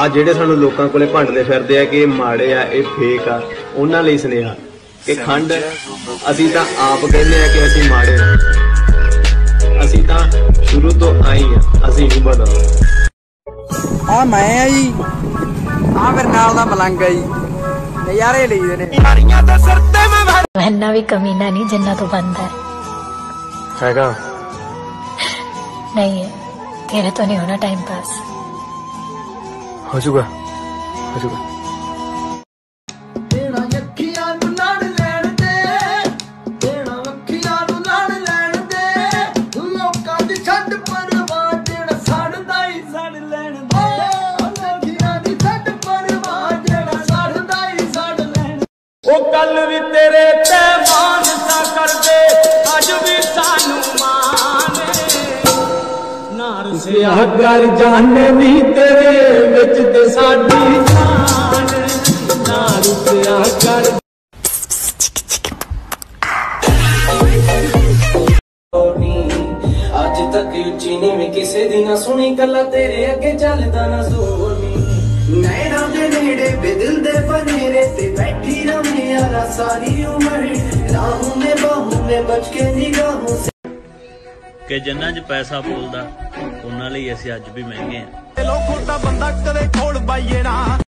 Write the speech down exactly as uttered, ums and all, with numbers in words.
आ ਜਿਹੜੇ ਸਾਨੂੰ ਲੋਕਾਂ ਕੋਲੇ ਭੰਡਦੇ ਫਿਰਦੇ ਆ ਕਿ ਇਹ ਮਾੜੇ ਆ ਇਹ ਫੇਕ ਆ ਉਹਨਾਂ ਲਈ ਸੁਨੇਹਾ ਕਿ ਖੰਡ ਅਸੀਂ ਤਾਂ ਆਪ ਕਹਿੰਦੇ ਆ ਕਿ ਅਸੀਂ ਮਾੜੇ ਆ ਅਸੀਂ ਤਾਂ ਸ਼ੁਰੂ ਤੋਂ ਆਈ ਆ ਅਸੀਂ ਨਹੀਂ ਬਦਲ ਆ ਮੈਂ ਆ ਜੀ ਆ ਫਿਰ ਨਾਲ ਦਾ ਮਲੰਗ ਆ ਜੀ ਨਜ਼ਾਰੇ ਲਈਦੇ ਨੇ ਯਾਰੀਆਂ ਦੇ ਸਿਰ ਤੇ ਮੈਂ ਇੰਨਾ ਵੀ ਕਮੀਨਾ ਨਹੀਂ ਜਿੰਨਾ ਤੋਂ ਬੰਦਾ ਹੈਗਾ नहीं है तेरे तो नहीं होना टाइम पास हो चुका हो चुका तेरा अखियां नू लड़ लैण दे तेरा अखियां नू लड़ लैण दे लोकां दी छड्ड परवाह जेड़ा सड़दा ही सड़ लैण दे अखियां दी छड्ड परवाह जेड़ा सड़दा ही सड़ लैण ओ कल भी तेरे ते मान सा कर दे अज भी सानू मान रुसिया कर जाने नी तेरे विच ते साडी जान ना रुसिया कर अज तक उच्ची नी मैं किसे दी ना सुनी गल्ला तेरे अगे चलदा ना जोर नी नैना दे नेड़े बेदिल दे बनेरे ते बैठी रहे यारा सारी उम्र राहों में बाहों में बच के निगाहों से कि जिन्ना च पैसा बोलदा उन्हां लई असीं अज भी महंगे आ। लोखों दा बंदा कदे खोल बाईए ना